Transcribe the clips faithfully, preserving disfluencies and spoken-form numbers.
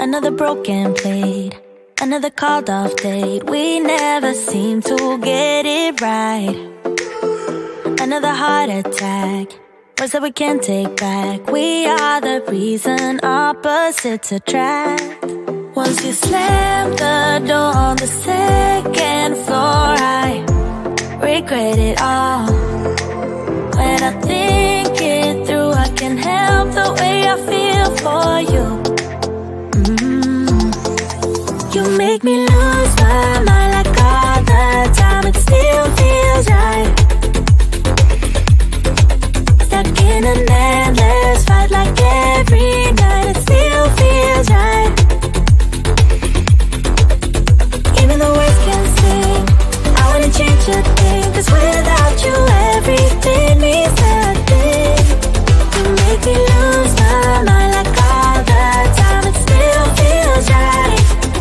Another broken plate, another called off date. We never seem to get it right. Another heart attack, words that we can't take back. We are the reason opposites attract. Once you slam the door on the second floor, I regret it all. When I think it through, I can't help the way I feel for you. mm. You make me lose my mind like all the time. It still feels right. Stuck in an endless fight like every night. It still feels right. Even the words can't sing. I wanna change a thing, 'cause without you everything means nothing. You make me lose my mind like all the time. It still feels right.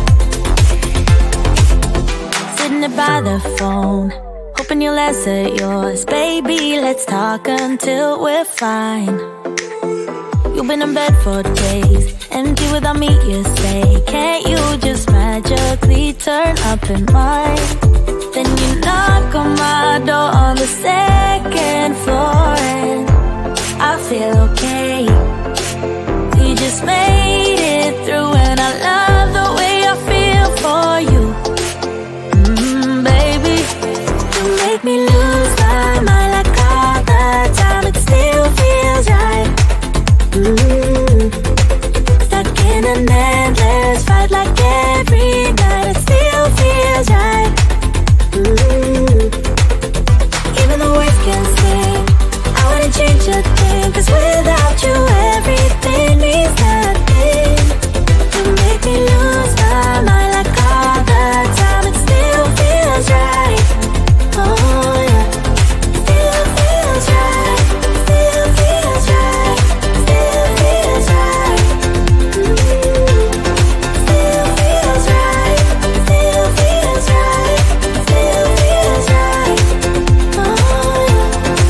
Sitting there by the phone, hoping you'll answer yours. Baby, let's talk until we're fine. You've been in bed for days, empty without me, you say. Can't you just magically turn up in mine? Then you knock on my door on the second floor, and I feel okay. We just made it through, and I love the way I feel for you. mm, Baby, you make me lose my mind like all the time. It still feels right. mm. Stuck in an endless fight like every night. It still feels right. mm. Even the words can't sing. I wanna change a thing, 'cause without you everything means nothing. You make me lose my mind like all the time. It still feels right. Oh yeah. Still feels right. Still feels right. Still feels right. mm. Still feels right. Still feels right. Still feels right. Oh yeah.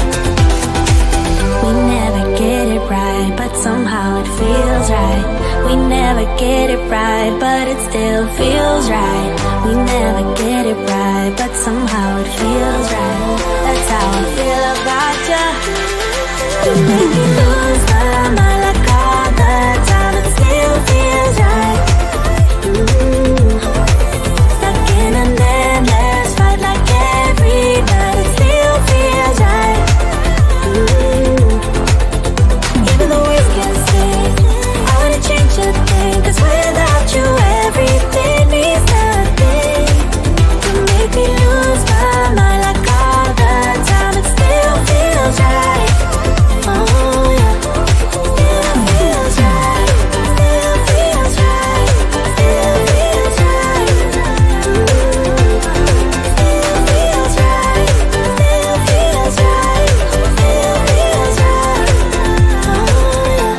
We never get it right, but somehow it feels right. We never get it right, but it still feels right. We never get it right, but somehow it feels right. That's how I feel about you. You make me lose my mind like all the time. It still feels right. mm. Stuck in an endless fight like every night. It still feels right. mm. Even the words can't sing. I wanna change a thing, 'cause without you everything means nothing. You make me lose my mind like all the time. It still feels right. Oh yeah. Still feels right. Still feels right. Still feels right. mm. Still feels right. Still feels right. Still feels right. Oh yeah.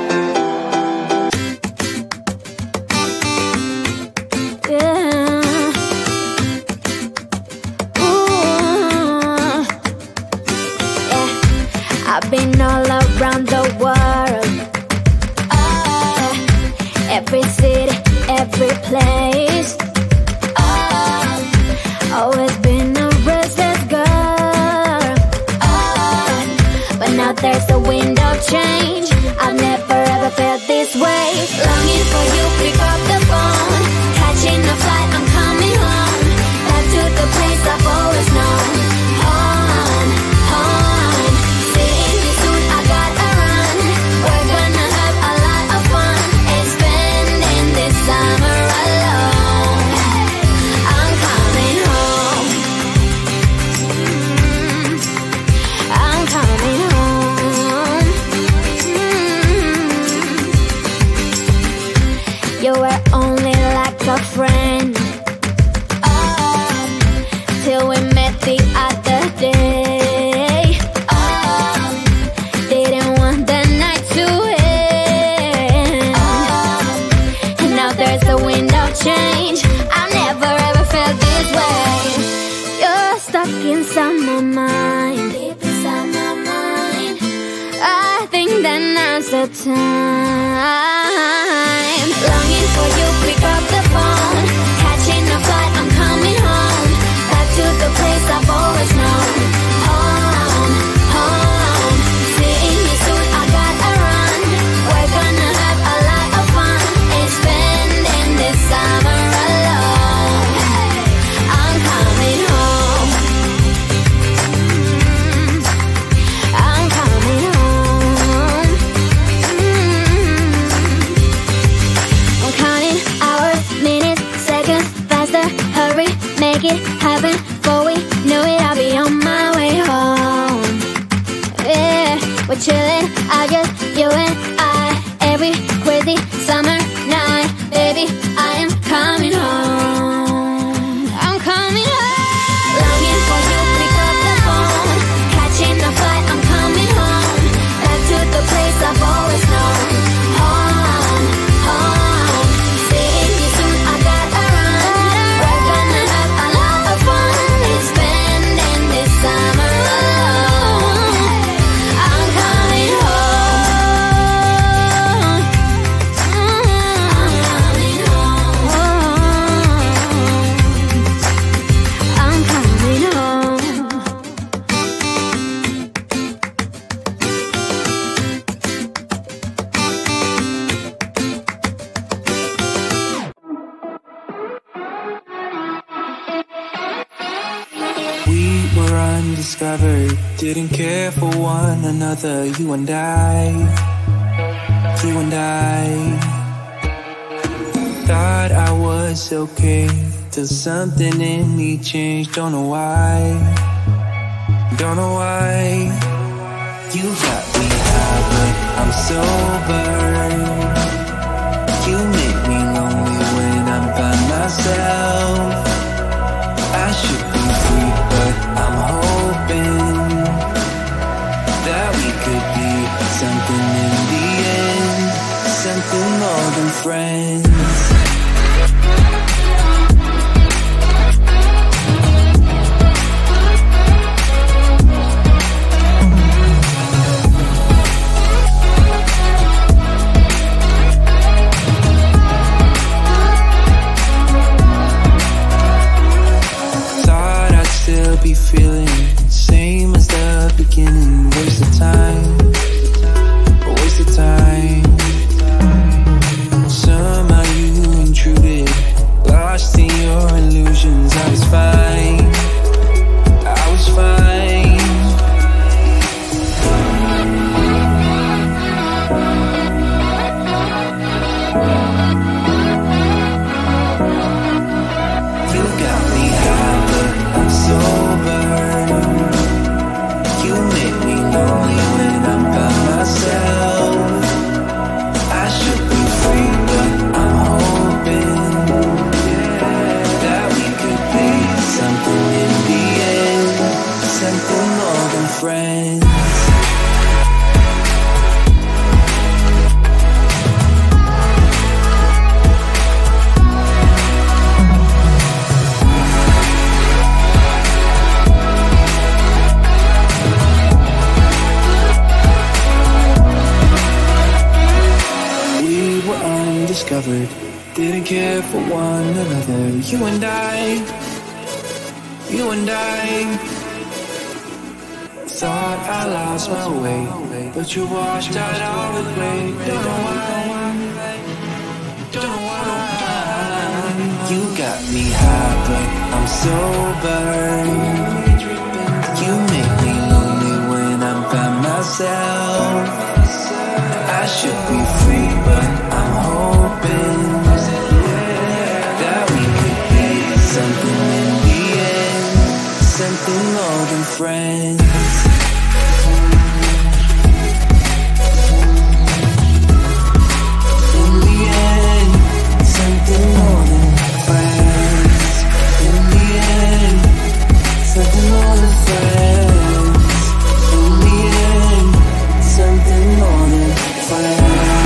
Yeah. Ooh. Yeah. I've been all around the world. Uh, every city, every place. Uh, always been a restless girl. Uh, but now there's a wind of change. I've never ever felt this way. Longing for you, pick up the phone. Catching a flight, I'm coming home. Back to the place I've always known. On, on. Seeing you soon, I gotta run. We're gonna have a lot of fun and spending this summer alone. I'm coming home. Mm, I'm coming home. Mm. You were only like a friend. Oh, till we met the other day. Oh, didn't want the night to end. Oh, and now there's a wind of change. I've never ever felt this way. You're stuck inside my mind. Deep inside my mind. I think that now's the time. Longing for place I've always known. Home, home. Seeing you soon, I gotta run. We're gonna have a lot of fun. Ain't spending this summer alone. I'm coming home. I'm coming home. I'm counting hours, minutes, seconds, faster. Hurry, make it happen. Before we know it, I'll be on my way home. Yeah, we're chilling, I just, you and I. Every crazy summer night, baby, I am coming home. I'm coming home. Longing for you, pick up the phone. Catching a flight, I'm coming home. Back to the place I've always known. Home, home. Seeing you soon, I gotta run. We're gonna have a lot of fun. It's spending this summer alone. I'm coming home. I'm coming home. I'm coming home. We were undiscovered, didn't care for one another, you and I, you and I. Thought I was okay, till something in me changed, don't know why, don't know why. You got me high, but I'm sober. You make me lonely when I'm by myself. I should be free, but I'm hoping that we could be something in the end, something more than friends. Still be feeling same as the beginning. Waste of time, a waste of time. Somehow you intruded, lost in your illusions. I was fine, I was fine. You got me high, but I'm sober. You make me lonely when I'm by myself. I should be free, but I'm hoping that we could be something in the end, something more than friends. Discovered, didn't care for one another, you and I, you and I. Thought I lost my way, but you washed out all the gray. Don't know why, don't know why. You got me high, but I'm sober. You make me lonely when I'm by myself. I should be free, but I'm hoping that we could be something in the end, something more than friends. In the end, something more than friends. In the end, something more than friends. In the end, something more than friends.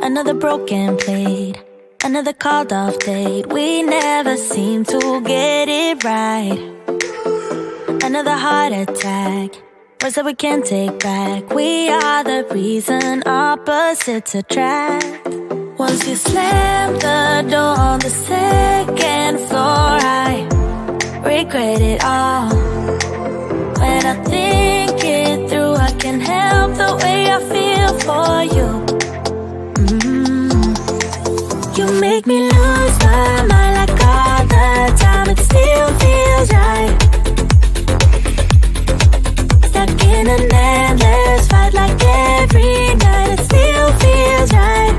Another broken plate, another called off date. We never seem to get it right. Another heart attack, words that we can't take back. We are the reason opposites attract. Once you slam the door on the second floor, I regret it all. When I think it through, I can't help the way I feel for you. Mm-hmm. You make me lose my mind like all the time. It still feels right. Stuck in an endless fight like every night. It still feels right.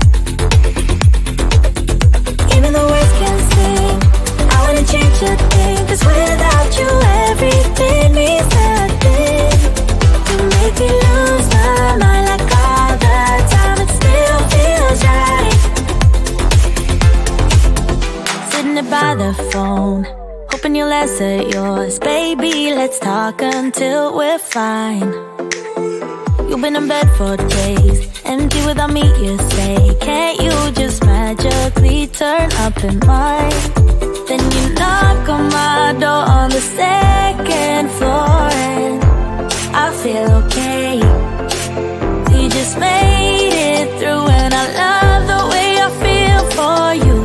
Even the words can sing, I wanna change a thing. Cause without you everything means nothing. You make me lose my mind like all the time. It still feels right. Sitting there by the phone, hoping you'll answer yours. Baby, let's talk until we're fine. You've been in bed for days, empty without me, you say. Can't you just magically turn up in mine? Then you knock on my door on the second floor, and I feel okay. You just made it through, and I love the way I feel for you.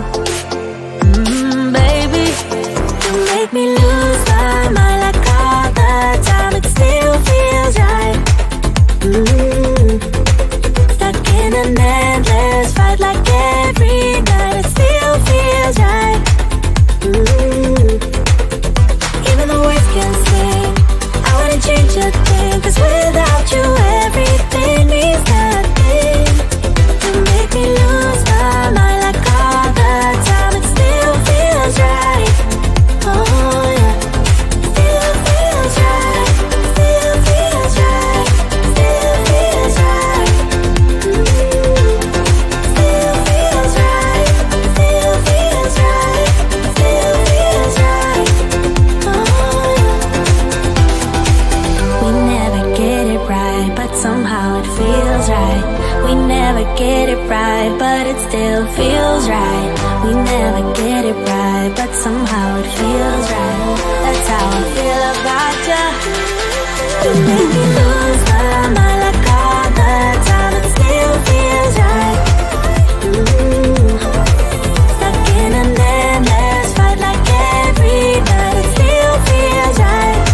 Mm, baby, you make me lose my mind like all the time. It still feels right. Mm. Stuck in an endless fight like every night. It still feels right. Mm. Even the words can sing, I wanna change a thing. Cause without you everything means nothing. You make me lose my mind like all the time. It still feels right. Oh yeah. Still feels right. Still feels right. Still feels right. Mm. Still feels right. Still feels right. Still feels right. Oh yeah. We never get it right, but somehow it feels right. We never get it right, but it still feels right. We never get it right, but somehow it feels right. That's how I feel about you. You make me lose my mind like all the time. It still feels right. Mm. Stuck in an endless fight like every night. It still feels right.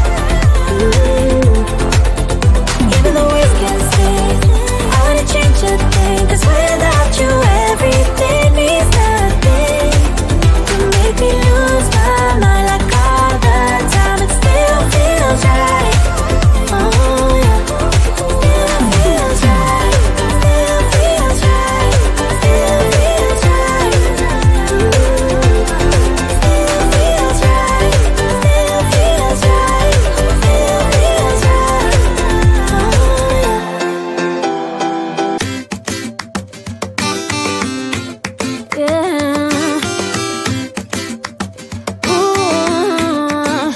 Mm. Even the words can sing, I wanna change a thing. Cause without you everything means nothing. You make me lose my mind like all the time. It still feels right. Oh yeah. Still feels right. Still feels right. Still feels right. Mm. Still feels right. Still feels right. Still feels right. Oh yeah. Yeah. Ooh.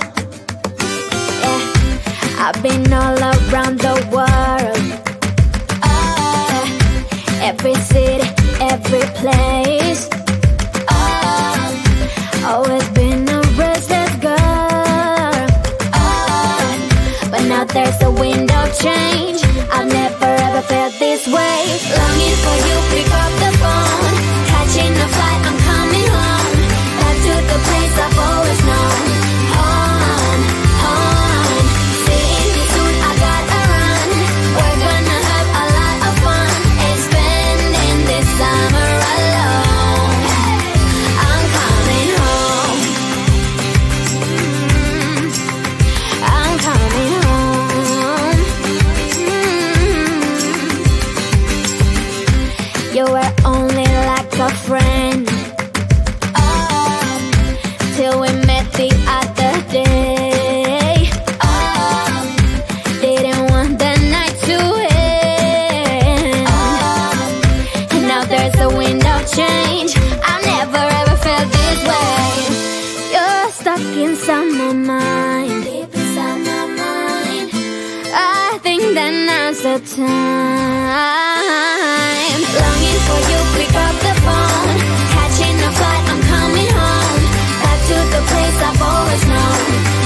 Yeah. I've been all around the world. Uh, every city, every place. Uh, always been a restless girl. Uh, but now there's a wind of change. I've never ever felt this way. Longing for you, pick up the phone. Catching a flight, I'm coming home. Back to the place I've always known. Home, home. Seeing you soon, I gotta run. We're gonna have a lot of fun. And spending this summer alone. I'm coming home. Mm, I'm coming home. Mm. You were only like a friend. Oh, till we met the other day. Oh, didn't want the night to end. Oh, and now there's a wind of change. I've never ever felt this way. You're stuck inside my mind. Deep inside my mind. I think that now's the time. Longing waiting for you, pick up the phone. Catching a flight, I'm coming home. Back to the place I've always known.